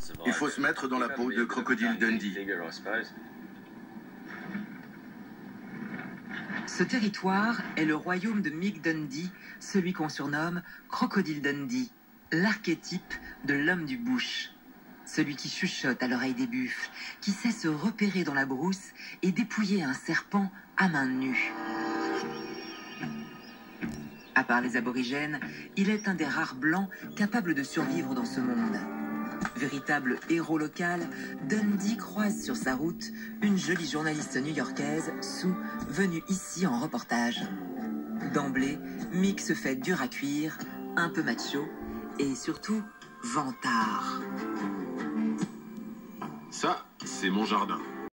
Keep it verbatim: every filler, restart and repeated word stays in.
Il faut se mettre dans la peau de Crocodile Dundee. Ce territoire est le royaume de Mick Dundee, celui qu'on surnomme Crocodile Dundee, l'archétype de l'homme du bush. Celui qui chuchote à l'oreille des buffles, qui sait se repérer dans la brousse et dépouiller un serpent à main nue. À part les aborigènes, il est un des rares blancs capables de survivre dans ce monde. Véritable héros local, Dundee croise sur sa route une jolie journaliste new-yorkaise, Sue, venue ici en reportage. D'emblée, Mick se fait dur à cuire, un peu macho et surtout vantard. Ça, c'est mon jardin.